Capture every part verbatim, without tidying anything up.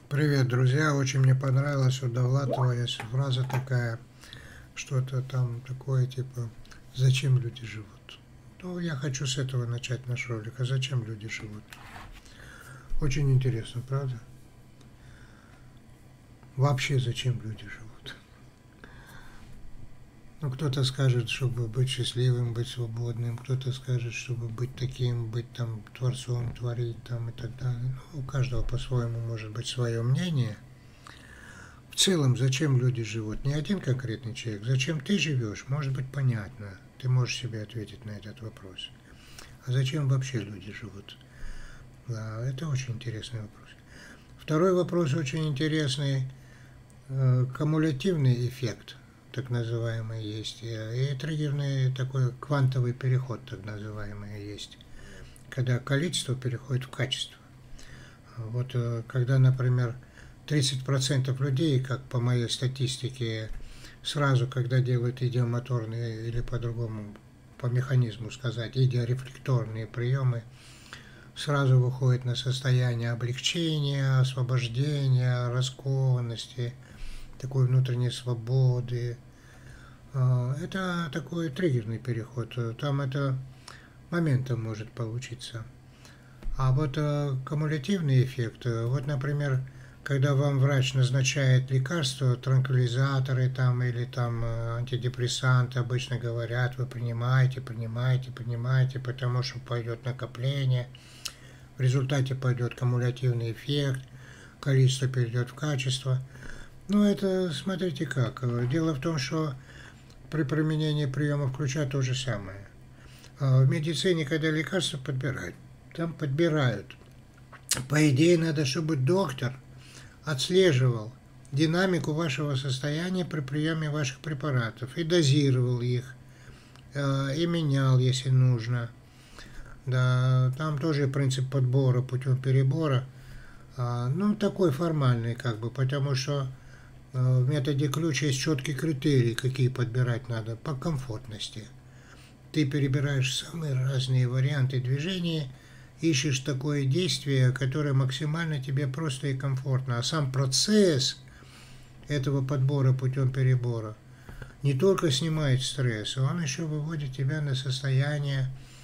Привет, друзья! Очень мне понравилась у Довлатова есть фраза такая, что-то там такое типа «Зачем люди живут?». Ну, я хочу с этого начать наш ролик. А зачем люди живут? Очень интересно, правда? Вообще, зачем люди живут? Ну, кто-то скажет, чтобы быть счастливым, быть свободным, кто-то скажет, чтобы быть таким, быть там творцом, творить там и так далее. Ну, у каждого по-своему может быть свое мнение. В целом, зачем люди живут? Не один конкретный человек. Зачем ты живешь, может быть понятно. Ты можешь себе ответить на этот вопрос. А зачем вообще люди живут? Да, это очень интересный вопрос. Второй вопрос очень интересный. Кумулятивный эффект, так называемый, есть. И триггерный такой квантовый переход, так называемый, есть. Когда количество переходит в качество. Вот когда, например, тридцать процентов людей, как по моей статистике, сразу, когда делают идиомоторные или по-другому, по механизму сказать, идиорефлекторные приемы, сразу выходит на состояние облегчения, освобождения, раскованности, такой внутренней свободы. Это такой триггерный переход. Там это моментом может получиться. А вот кумулятивный эффект, вот, например, когда вам врач назначает лекарства, транквилизаторы там или там антидепрессанты, обычно говорят, вы принимаете, принимаете, принимаете, потому что пойдет накопление, в результате пойдет кумулятивный эффект, количество перейдет в качество. Ну, это, смотрите как. Дело в том, что при применении приемов ключа то же самое. В медицине, когда лекарства подбирают, там подбирают. По идее, надо, чтобы доктор отслеживал динамику вашего состояния при приеме ваших препаратов и дозировал их, и менял, если нужно. Да, там тоже принцип подбора путем перебора. Ну, такой формальный, как бы, потому что в методе ключ есть четкий критерий, какие подбирать надо по комфортности. Ты перебираешь самые разные варианты движения, ищешь такое действие, которое максимально тебе просто и комфортно. А сам процесс этого подбора путем перебора не только снимает стресс, он еще выводит тебя на состояние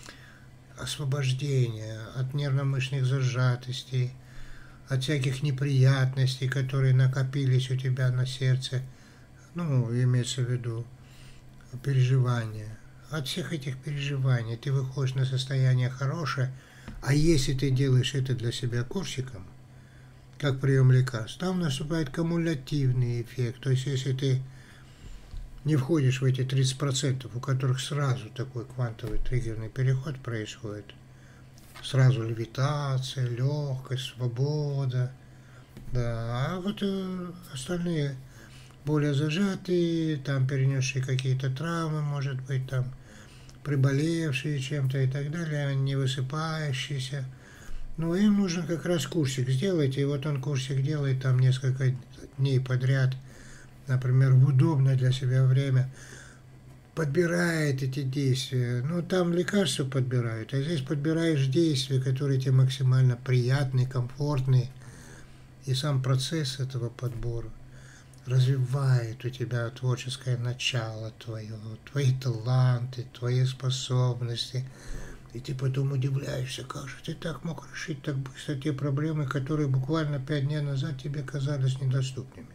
освобождения от нервно-мышечных зажатостей, от всяких неприятностей, которые накопились у тебя на сердце, ну, имеется в виду переживания. От всех этих переживаний ты выходишь на состояние хорошее, а если ты делаешь это для себя курсиком, как прием лекарств, там наступает кумулятивный эффект. То есть, если ты не входишь в эти тридцать процентов, у которых сразу такой квантовый триггерный переход происходит, сразу левитация, легкость, свобода, да, а вот остальные более зажатые, там перенесшие какие-то травмы, может быть, там приболевшие чем-то и так далее, не высыпающиеся. Но им нужно как раз курсик сделать, и вот он курсик делает там несколько дней подряд, например, в удобное для себя время, подбирает эти действия. Ну, там лекарства подбирают, а здесь подбираешь действия, которые тебе максимально приятны, комфортны, и сам процесс этого подбора развивает у тебя творческое начало твое, твои таланты, твои способности. И ты потом удивляешься, как же ты так мог решить так быстро те проблемы, которые буквально пять дней назад тебе казались недоступными.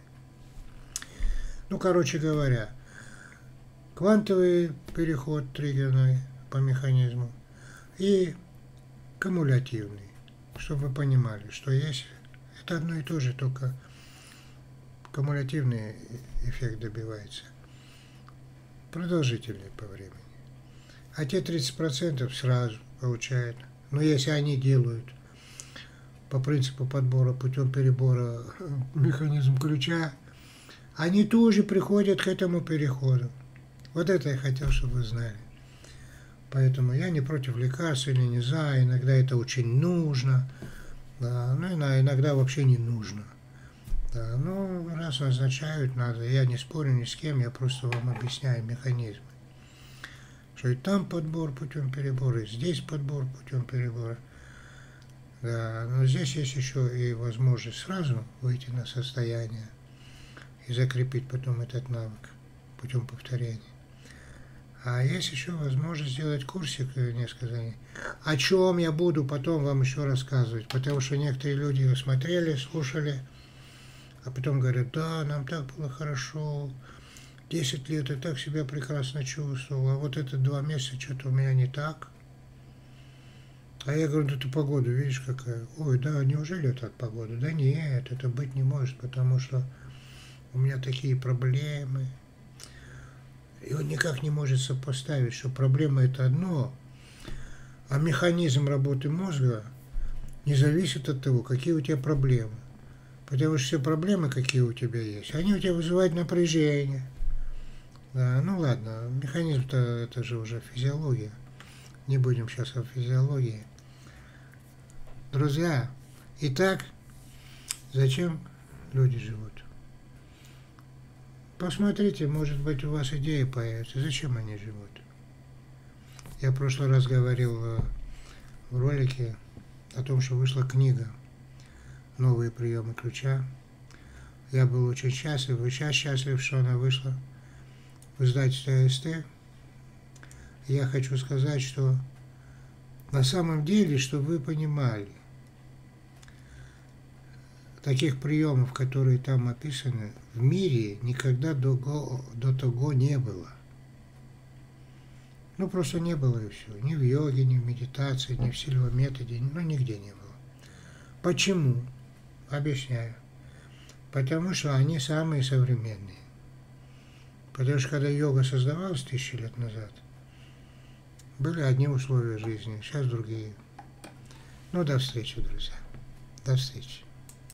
Ну, короче говоря, квантовый переход триггерный по механизму и кумулятивный, чтобы вы понимали, что есть это одно и то же, только кумулятивный эффект добивается продолжительный по времени. А те тридцать процентов сразу получают. Но если они делают по принципу подбора путем перебора механизм ключа, они тоже приходят к этому переходу. Вот это я хотел, чтобы вы знали. Поэтому я не против лекарств или не за, иногда это очень нужно, да, но иногда вообще не нужно. Да, ну, раз назначают, надо. Я не спорю ни с кем, я просто вам объясняю механизмы. Что и там подбор путем перебора, и здесь подбор путем перебора. Да, но здесь есть еще и возможность сразу выйти на состояние и закрепить потом этот навык путем повторения. А есть еще возможность сделать курсик несколько дней. О чем я буду потом вам еще рассказывать, потому что некоторые люди смотрели, слушали, а потом говорят, да, нам так было хорошо, десять лет я так себя прекрасно чувствовал, а вот это два месяца что-то у меня не так. А я говорю, да ты погода, видишь какая? Ой, да, неужели это от погоды? Да нет, это быть не может, потому что у меня такие проблемы. И он никак не может сопоставить, что проблема это одно, а механизм работы мозга не зависит от того, какие у тебя проблемы. Потому что все проблемы, какие у тебя есть, они у тебя вызывают напряжение. Да, ну ладно, механизм-то это же уже физиология. Не будем сейчас о физиологии. Друзья, итак, зачем люди живут? Посмотрите, может быть, у вас идея появится, зачем они живут. Я в прошлый раз говорил в ролике о том, что вышла книга «Новые приемы ключа». Я был очень счастлив, и сейчас счастлив, что она вышла в издательстве АСТ. Я хочу сказать, что на самом деле, чтобы вы понимали, таких приемов, которые там описаны, в мире никогда до, до того не было. Ну, просто не было и все. Ни в йоге, ни в медитации, ни в силовом методе, ну, нигде не было. Почему? Объясняю. Потому что они самые современные. Потому что когда йога создавалась тысячи лет назад, были одни условия жизни, сейчас другие. Ну, до встречи, друзья. До встречи.